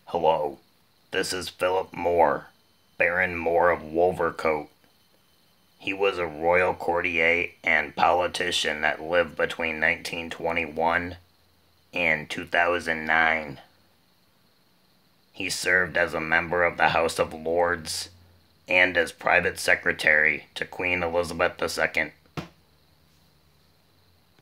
Hello, this is Philip Moore, Baron Moore of Wolvercote. He was a royal courtier and politician that lived between 1921 and 2009. He served as a member of the House of Lords and as private secretary to Queen Elizabeth II.